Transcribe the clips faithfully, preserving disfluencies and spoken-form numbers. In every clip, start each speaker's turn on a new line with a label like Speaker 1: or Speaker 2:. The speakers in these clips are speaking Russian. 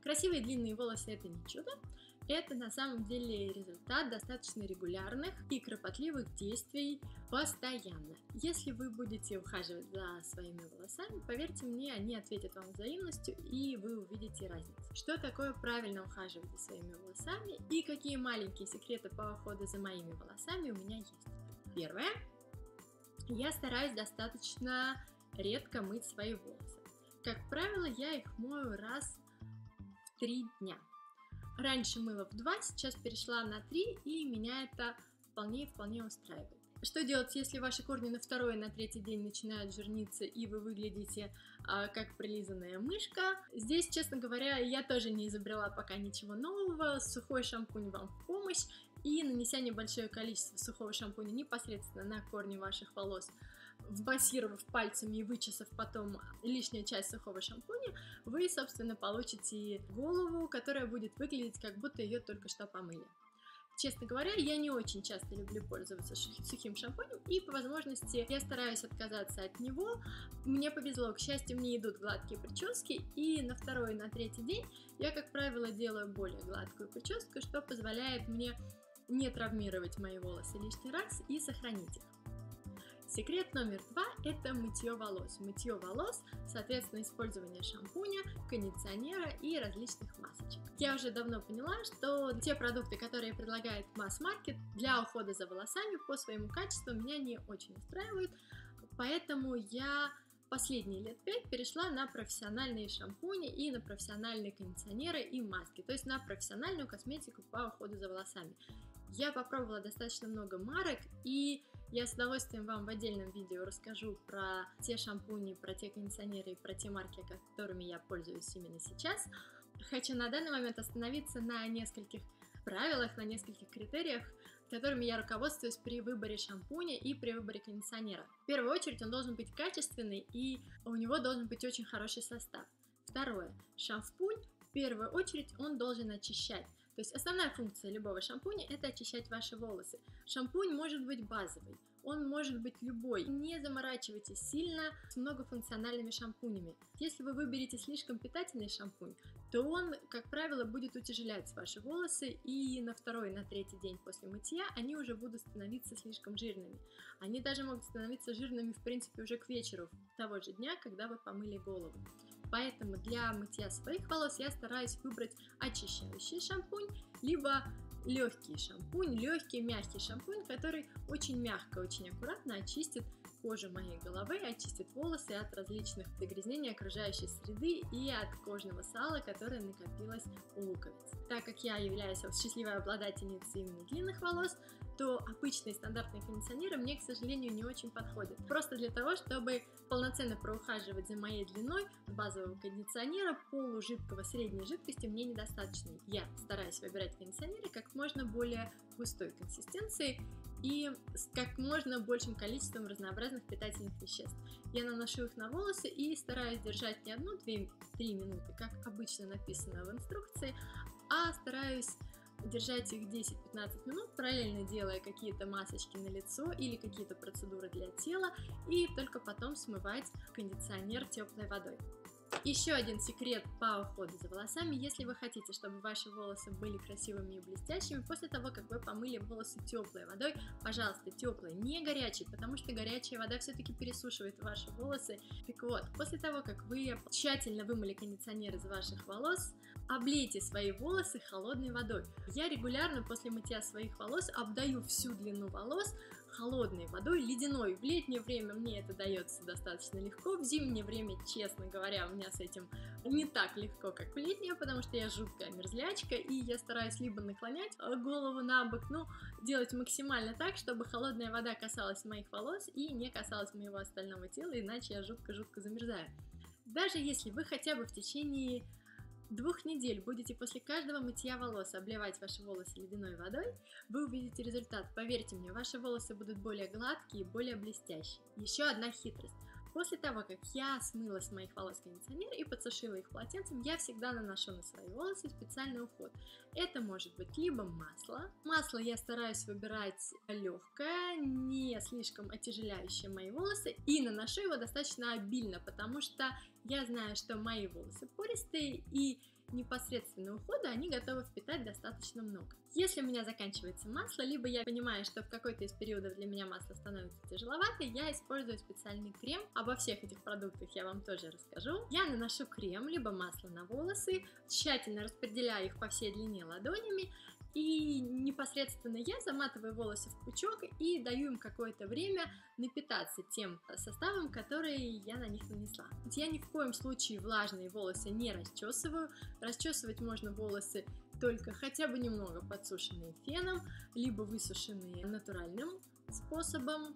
Speaker 1: Красивые длинные волосы — это не чудо, это на самом деле результат достаточно регулярных и кропотливых действий постоянно. Если вы будете ухаживать за своими волосами, поверьте мне, они ответят вам взаимностью, и вы увидите разницу. Что такое правильно ухаживать за своими волосами и какие маленькие секреты по уходу за моими волосами у меня есть. Первое. Я стараюсь достаточно редко мыть свои волосы. Как правило, я их мою раз в три дня. Раньше мыла в два, сейчас перешла на три, и меня это вполне-вполне устраивает. Что делать, если ваши корни на второй и на третий день начинают жирниться, и вы выглядите а, как прилизанная мышка? Здесь, честно говоря, я тоже не изобрела пока ничего нового. Сухой шампунь вам в помощь, и нанеся небольшое количество сухого шампуня непосредственно на корни ваших волос, вмассировав пальцами и вычесав потом лишнюю часть сухого шампуня, вы, собственно, получите голову, которая будет выглядеть, как будто ее только что помыли. Честно говоря, я не очень часто люблю пользоваться сухим шампунем, и по возможности я стараюсь отказаться от него. Мне повезло, к счастью, мне идут гладкие прически, и на второй и на третий день я, как правило, делаю более гладкую прическу, что позволяет мне не травмировать мои волосы лишний раз и сохранить их. Секрет номер два – это мытье волос. Мытье волос, соответственно, использование шампуня, кондиционера и различных масочек. Я уже давно поняла, что те продукты, которые предлагает масс-маркет для ухода за волосами, по своему качеству меня не очень устраивают, поэтому я последние лет пять перешла на профессиональные шампуни и на профессиональные кондиционеры и маски, то есть на профессиональную косметику по уходу за волосами. Я попробовала достаточно много марок, и я с удовольствием вам в отдельном видео расскажу про те шампуни, про те кондиционеры и про те марки, которыми я пользуюсь именно сейчас. Хочу на данный момент остановиться на нескольких правилах, на нескольких критериях, которыми я руководствуюсь при выборе шампуня и при выборе кондиционера. В первую очередь он должен быть качественный, и у него должен быть очень хороший состав. Второе. Шампунь, в первую очередь, он должен очищать. То есть основная функция любого шампуня – это очищать ваши волосы. Шампунь может быть базовый, он может быть любой. Не заморачивайтесь сильно с многофункциональными шампунями. Если вы выберете слишком питательный шампунь, то он, как правило, будет утяжелять ваши волосы, и на второй, на третий день после мытья они уже будут становиться слишком жирными. Они даже могут становиться жирными, в принципе, уже к вечеру того же дня, когда вы помыли голову. Поэтому для мытья своих волос я стараюсь выбрать очищающий шампунь, либо легкий шампунь, легкий мягкий шампунь, который очень мягко, очень аккуратно очистит кожу моей головы, очистит волосы от различных загрязнений окружающей среды и от кожного сала, которое накопилось у луковиц. Так как я являюсь счастливой обладательницей именно длинных волос, то обычные стандартные кондиционеры мне, к сожалению, не очень подходят. Просто для того, чтобы полноценно проухаживать за моей длиной, базового кондиционера полужидкого средней жидкости мне недостаточно. Я стараюсь выбирать кондиционеры как можно более густой консистенции и с как можно большим количеством разнообразных питательных веществ. Я наношу их на волосы и стараюсь держать не одну-две-три минуты, как обычно написано в инструкции, а стараюсь держать их десять-пятнадцать минут, параллельно делая какие-то масочки на лицо или какие-то процедуры для тела, и только потом смывать кондиционер теплой водой. Еще один секрет по уходу за волосами: если вы хотите, чтобы ваши волосы были красивыми и блестящими, после того, как вы помыли волосы теплой водой, пожалуйста, теплой, не горячей, потому что горячая вода все-таки пересушивает ваши волосы. Так вот, после того, как вы тщательно вымыли кондиционер из ваших волос, облейте свои волосы холодной водой. Я регулярно после мытья своих волос обдаю всю длину волос холодной водой, ледяной. В летнее время мне это дается достаточно легко, в зимнее время, честно говоря, у меня с этим не так легко, как в летнее, потому что я жуткая мерзлячка, и я стараюсь либо наклонять голову на бок, ну, делать максимально так, чтобы холодная вода касалась моих волос и не касалась моего остального тела, иначе я жутко-жутко замерзаю. Даже если вы хотя бы в течение двух недель будете после каждого мытья волос обливать ваши волосы ледяной водой, вы увидите результат. Поверьте мне, ваши волосы будут более гладкие и более блестящие. Еще одна хитрость. После того, как я смыла с моих волос кондиционер и подсушила их полотенцем, я всегда наношу на свои волосы специальный уход. Это может быть либо масло. Масло я стараюсь выбирать легкое, не слишком отяжеляющее мои волосы, и наношу его достаточно обильно, потому что я знаю, что мои волосы пористые, и непосредственного ухода они готовы впитать достаточно много. Если у меня заканчивается масло, либо я понимаю, что в какой-то из периодов для меня масло становится тяжеловато, я использую специальный крем. Обо всех этих продуктах я вам тоже расскажу. Я наношу крем, либо масло на волосы, тщательно распределяю их по всей длине ладонями, и непосредственно я заматываю волосы в пучок и даю им какое-то время напитаться тем составом, который я на них нанесла. Я ни в коем случае влажные волосы не расчесываю. Расчесывать можно волосы только хотя бы немного подсушенные феном, либо высушенные натуральным способом.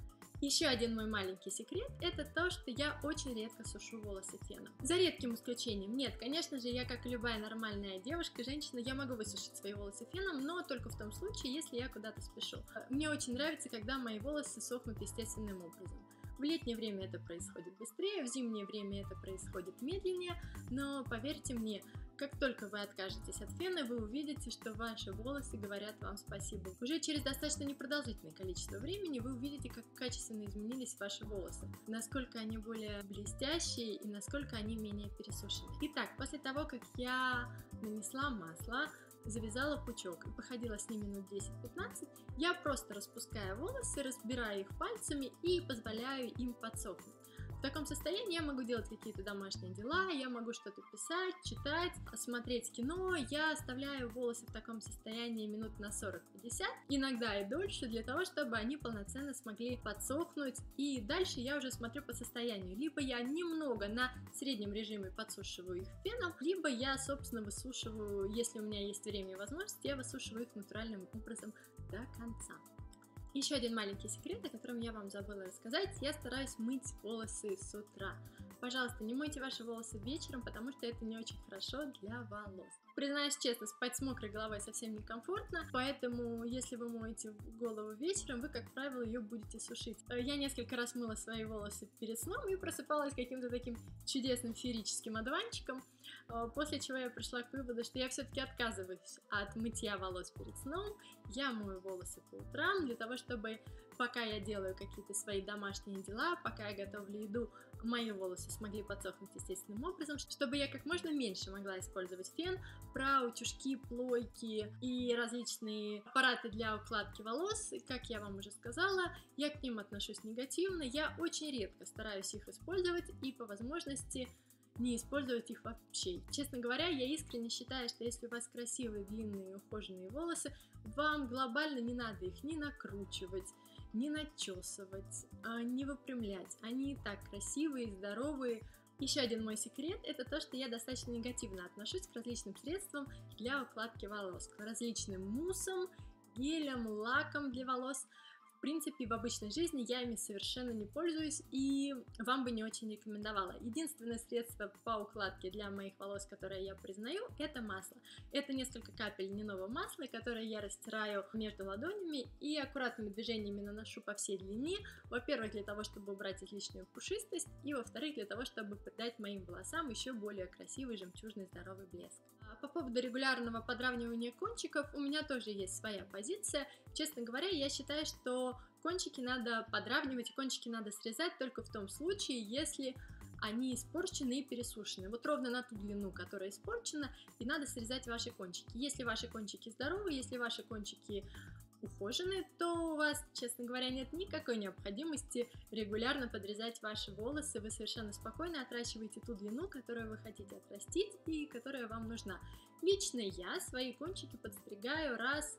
Speaker 1: Еще один мой маленький секрет – это то, что я очень редко сушу волосы феном. За редким исключением. Нет, конечно же, я, как и любая нормальная девушка, женщина, я могу высушить свои волосы феном, но только в том случае, если я куда-то спешу. Мне очень нравится, когда мои волосы сохнут естественным образом. В летнее время это происходит быстрее, в зимнее время это происходит медленнее, но поверьте мне, как только вы откажетесь от фена, вы увидите, что ваши волосы говорят вам спасибо. Уже через достаточно непродолжительное количество времени вы увидите, как качественно изменились ваши волосы, насколько они более блестящие и насколько они менее пересушены. Итак, после того, как я нанесла масло, завязала пучок и походила с ним минут десять-пятнадцать, я просто распускаю волосы, разбираю их пальцами и позволяю им подсохнуть. В таком состоянии я могу делать какие-то домашние дела, я могу что-то писать, читать, смотреть кино. Я оставляю волосы в таком состоянии минут на сорок-пятьдесят, иногда и дольше, для того, чтобы они полноценно смогли подсохнуть. И дальше я уже смотрю по состоянию. Либо я немного на среднем режиме подсушиваю их феном, либо я, собственно, высушиваю, если у меня есть время и возможность, я высушиваю их натуральным образом до конца. Еще один маленький секрет, о котором я вам забыла рассказать: я стараюсь мыть волосы с утра. Пожалуйста, не мойте ваши волосы вечером, потому что это не очень хорошо для волос. Признаюсь честно, спать с мокрой головой совсем некомфортно, поэтому если вы моете голову вечером, вы, как правило, ее будете сушить. Я несколько раз мыла свои волосы перед сном и просыпалась каким-то таким чудесным феерическим одуванчиком, после чего я пришла к выводу, что я все-таки отказываюсь от мытья волос перед сном. Я мою волосы по утрам для того, чтобы, пока я делаю какие-то свои домашние дела, пока я готовлю еду, мои волосы смогли подсохнуть естественным образом, чтобы я как можно меньше могла использовать фен. Про утюжки, плойки и различные аппараты для укладки волос, как я вам уже сказала, я к ним отношусь негативно. Я очень редко стараюсь их использовать и по возможности не использовать их вообще. Честно говоря, я искренне считаю, что если у вас красивые, длинные, ухоженные волосы, вам глобально не надо их ни накручивать, ни начесывать, ни выпрямлять. Они и так красивые, здоровые. Еще один мой секрет – это то, что я достаточно негативно отношусь к различным средствам для укладки волос, к различным муссам, гелям, лакам для волос. В принципе, в обычной жизни я ими совершенно не пользуюсь и вам бы не очень рекомендовала. Единственное средство по укладке для моих волос, которое я признаю, это масло. Это несколько капель льняного масла, которое я растираю между ладонями и аккуратными движениями наношу по всей длине. Во-первых, для того, чтобы убрать излишнюю пушистость, и во-вторых, для того, чтобы придать моим волосам еще более красивый, жемчужный, здоровый блеск. По поводу регулярного подравнивания кончиков у меня тоже есть своя позиция. Честно говоря, я считаю, что кончики надо подравнивать и кончики надо срезать только в том случае, если они испорчены и пересушены. Вот ровно на ту длину, которая испорчена, и надо срезать ваши кончики. Если ваши кончики здоровы, если ваши кончики ухоженные, то у вас, честно говоря, нет никакой необходимости регулярно подрезать ваши волосы. Вы совершенно спокойно отращиваете ту длину, которую вы хотите отрастить и которая вам нужна. Лично я свои кончики подстригаю раз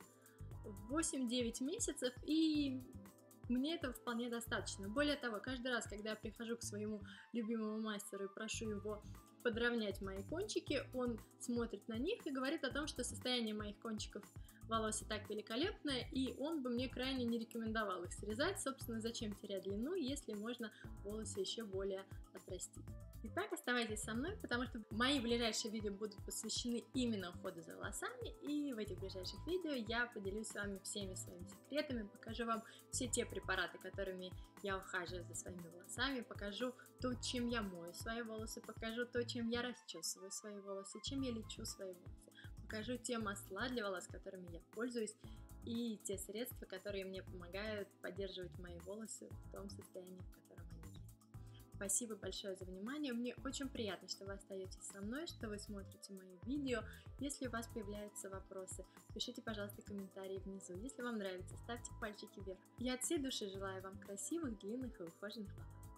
Speaker 1: в восемь-девять месяцев, и мне этого вполне достаточно. Более того, каждый раз, когда я прихожу к своему любимому мастеру и прошу его подровнять мои кончики, он смотрит на них и говорит о том, что состояние моих кончиков волос и так великолепное, и он бы мне крайне не рекомендовал их срезать. Собственно, зачем терять длину, если можно волосы еще более отрастить. Итак, оставайтесь со мной, потому что мои ближайшие видео будут посвящены именно уходу за волосами, и в этих ближайших видео я поделюсь с вами всеми своими секретами, покажу вам все те препараты, которыми я ухаживаю за своими волосами, покажу то, чем я мою свои волосы, покажу то, чем я расчесываю свои волосы, чем я лечу свои волосы, покажу те масла для волос, которыми я пользуюсь, и те средства, которые мне помогают поддерживать мои волосы в том состоянии, в котором они есть. Спасибо большое за внимание. Мне очень приятно, что вы остаетесь со мной, что вы смотрите мои видео. Если у вас появляются вопросы, пишите, пожалуйста, комментарии внизу. Если вам нравится, ставьте пальчики вверх. Я от всей души желаю вам красивых, длинных и ухоженных волос.